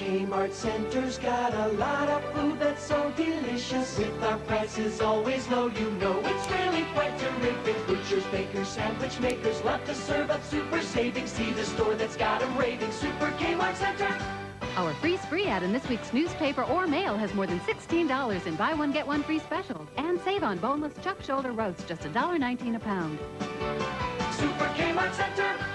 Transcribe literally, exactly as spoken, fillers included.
Kmart Center's got a lot of food that's so delicious. With our prices always low, you know it's really quite terrific. Butchers, bakers, sandwich makers love to serve up super savings. See the store that's got 'em raving. Super Kmart Center. Our free spree ad in this week's newspaper or mail has more than sixteen dollars in buy one, get one free specials. And save on boneless chuck shoulder roast, just one dollar nineteen a pound. Super Kmart Center.